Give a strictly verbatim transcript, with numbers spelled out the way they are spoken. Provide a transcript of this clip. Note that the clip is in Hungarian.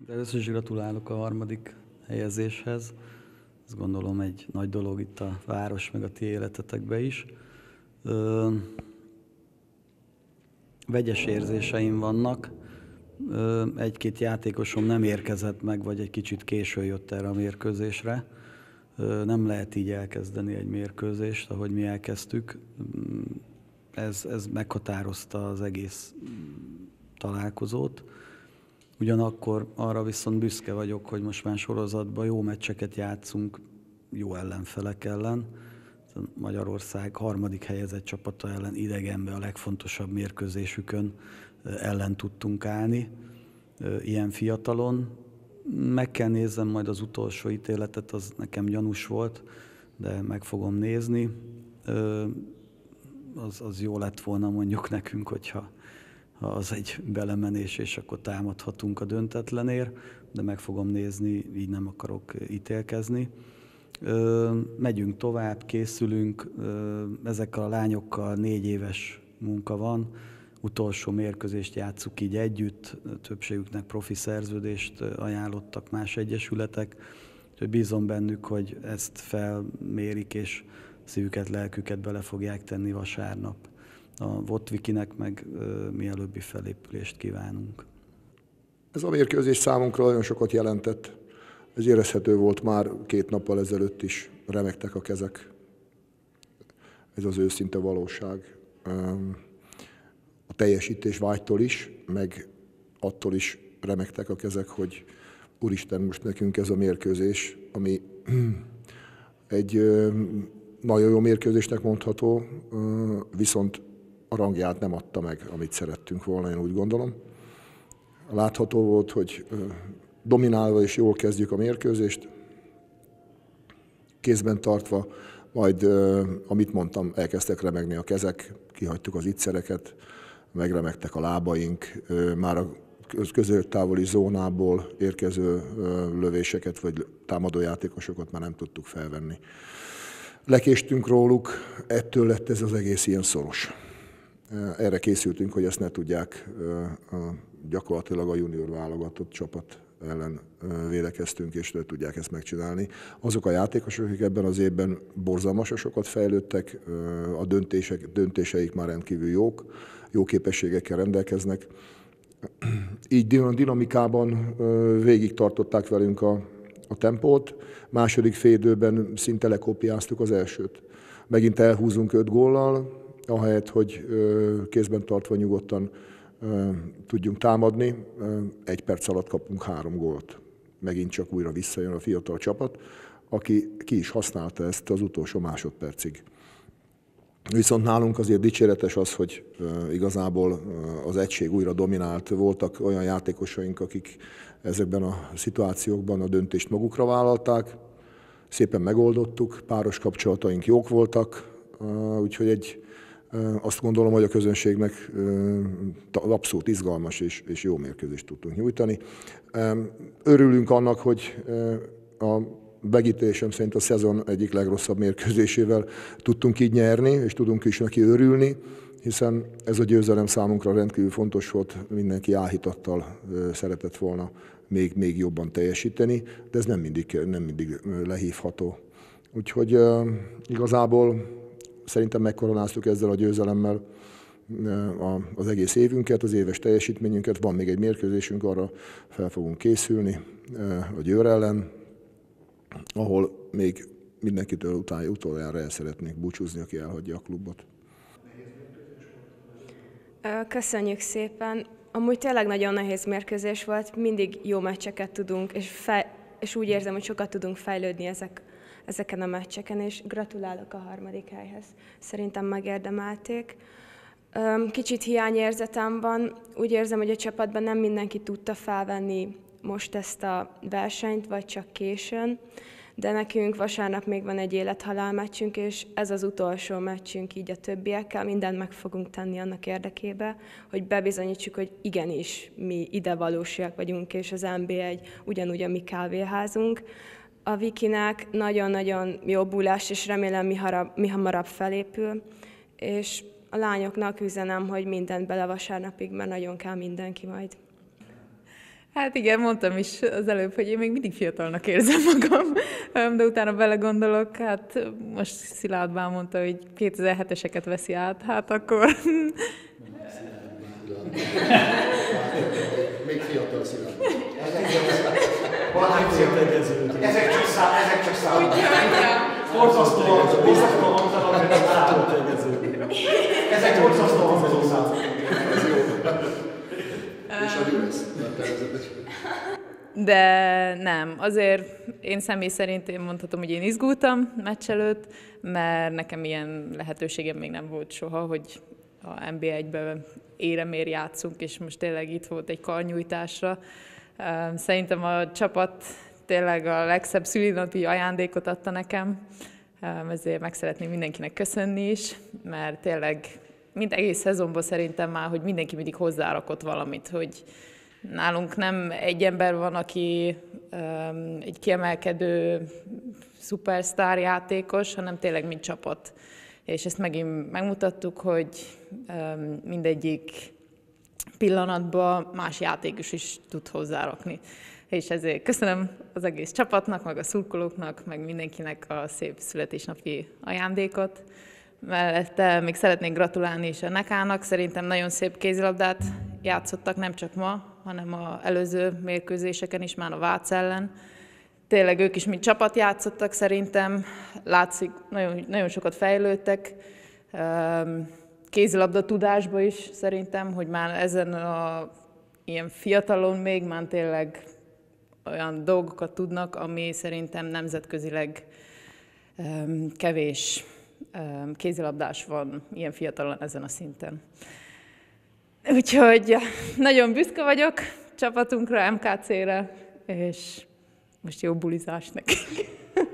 De először is gratulálok a harmadik helyezéshez. Azt gondolom egy nagy dolog itt a város, meg a ti életetekben is. Ö, vegyes érzéseim vannak. Ö, egy-két játékosom nem érkezett meg, vagy egy kicsit későn jött erre a mérkőzésre. Ö, nem lehet így elkezdeni egy mérkőzést, ahogy mi elkezdtük. Ez, ez meghatározta az egész találkozót. Ugyanakkor arra viszont büszke vagyok, hogy most már sorozatban jó meccseket játszunk jó ellenfelek ellen. Magyarország harmadik helyezett csapata ellen idegenben a legfontosabb mérkőzésükön ellen tudtunk állni, ilyen fiatalon. Meg kell nézzem majd az utolsó ítéletet, az nekem gyanús volt, de meg fogom nézni. Az, az jó lett volna mondjuk nekünk, hogyha ha az egy belemenés, és akkor támadhatunk a döntetlenért, de meg fogom nézni, így nem akarok ítélkezni. Ö, megyünk tovább, készülünk, ö, ezekkel a lányokkal négy éves munka van, utolsó mérkőzést játsszuk így együtt, többségüknek profi szerződést ajánlottak más egyesületek, úgyhogy bízom bennük, hogy ezt felmérik, és szívüket, lelküket bele fogják tenni vasárnap. A Votvikinek meg ö, mielőbbi felépülést kívánunk. Ez a mérkőzés számunkra nagyon sokat jelentett. Ez érezhető volt már két nappal ezelőtt is. Remegtek a kezek. Ez az őszinte valóság. A teljesítés vágytól is, meg attól is remegtek a kezek, hogy úristen, most nekünk ez a mérkőzés, ami egy nagyon jó mérkőzésnek mondható, viszont a rangját nem adta meg, amit szerettünk volna, én úgy gondolom. Látható volt, hogy dominálva és jól kezdjük a mérkőzést, kézben tartva, majd, amit mondtam, elkezdtek remegni a kezek, kihagytuk az ittszereket, megremegtek a lábaink, már a középtávoli zónából érkező lövéseket vagy támadójátékosokat már nem tudtuk felvenni. Lekéstünk róluk, ettől lett ez az egész ilyen szoros. Erre készültünk, hogy ezt ne tudják, gyakorlatilag a junior válogatott csapat ellen védekeztünk, és ne tudják ezt megcsinálni. Azok a játékosok, akik ebben az évben borzalmasan sokat fejlődtek, a döntések, döntéseik már rendkívül jók, jó képességekkel rendelkeznek. Így dinamikában végig tartották velünk a, a tempót, második fél időben szinte lekópiáztuk az elsőt. Megint elhúzunk öt góllal, ahelyett, hogy kézben tartva nyugodtan tudjunk támadni, egy perc alatt kapunk három gólt. Megint csak újra visszajön a fiatal csapat, aki ki is használta ezt az utolsó másodpercig. Viszont nálunk azért dicséretes az, hogy igazából az egység újra dominált. Voltak olyan játékosaink, akik ezekben a szituációkban a döntést magukra vállalták. Szépen megoldottuk, páros kapcsolataink jók voltak, úgyhogy egy azt gondolom, hogy a közönségnek abszolút izgalmas és, és jó mérkőzést tudtunk nyújtani. Örülünk annak, hogy a megítélésem szerint a szezon egyik legrosszabb mérkőzésével tudtunk így nyerni, és tudunk is neki örülni, hiszen ez a győzelem számunkra rendkívül fontos volt, mindenki áhítattal szeretett volna még, még jobban teljesíteni, de ez nem mindig, nem mindig lehívható. Úgyhogy igazából szerintem megkoronáztuk ezzel a győzelemmel az egész évünket, az éves teljesítményünket. Van még egy mérkőzésünk, arra fel fogunk készülni a Győr ellen, ahol még mindenkitől után, utoljára el szeretnék búcsúzni, aki elhagyja a klubot. Köszönjük szépen. Amúgy tényleg nagyon nehéz mérkőzés volt, mindig jó meccseket tudunk, és, fej, és úgy érzem, hogy sokat tudunk fejlődni ezek, ezeken a meccseken, és gratulálok a harmadik helyhez. Szerintem megérdemelték. Kicsit hiányérzetem van, úgy érzem, hogy a csapatban nem mindenki tudta felvenni most ezt a versenyt, vagy csak későn, de nekünk vasárnap még van egy élethalál meccsünk, és ez az utolsó meccsünk így a többiekkel, mindent meg fogunk tenni annak érdekébe, hogy bebizonyítsuk, hogy igenis mi idevalósiak vagyunk, és az en bé egy ugyanúgy a mi kávéházunk. A Vikinek nagyon-nagyon jó búlás, és remélem mi, harab, mi hamarabb felépül, és a lányoknak üzenem, hogy mindent bele vasárnapig, mert nagyon kell mindenki majd. Hát igen, mondtam is az előbb, hogy én még mindig fiatalnak érzem magam, de utána belegondolok, hát most Szilárd Bán mondta, hogy kétezer-heteseket veszi át, hát akkor... Még fiatal Szilárd. Ezek csak szám, ezek csak szám. Borzasztóan, borzasztóan hangzanak, hogy nem szám. Ezek borzasztóan hangzó szám. Ez jó. És a Gyuresz, De nem, azért én személy szerint én mondhatom, hogy én izgultam meccs előtt, mert nekem ilyen lehetőségem még nem volt soha, hogy a en bé egyben éremér játszunk, és most tényleg itt volt egy karnyújtásra. Szerintem a csapat tényleg a legszebb szülinapi ajándékot adta nekem, ezért meg szeretném mindenkinek köszönni is, mert tényleg mind egész szezonban szerintem már, hogy mindenki mindig hozzárakott valamit, hogy nálunk nem egy ember van, aki um, egy kiemelkedő szupersztár játékos, hanem tényleg mind csapat. És ezt megint megmutattuk, hogy um, mindegyik pillanatban más játékos is tud hozzárakni. És ezért köszönöm az egész csapatnak, meg a szurkolóknak, meg mindenkinek a szép születésnapi ajándékot. Mellette még szeretnék gratulálni is a Nekának, szerintem nagyon szép kézilabdát játszottak, nem csak ma, hanem az előző mérkőzéseken is, már a Vác ellen. Tényleg ők is, mint csapat játszottak szerintem, látszik, nagyon, nagyon sokat fejlődtek, kézilabda tudásba is szerintem, hogy már ezen a ilyen fiatalon még már tényleg olyan dolgokat tudnak, ami szerintem nemzetközileg kevés kézilabdás van ilyen fiatalon ezen a szinten. Úgyhogy nagyon büszke vagyok csapatunkra, em ká cére, és most jó bulizás nekik.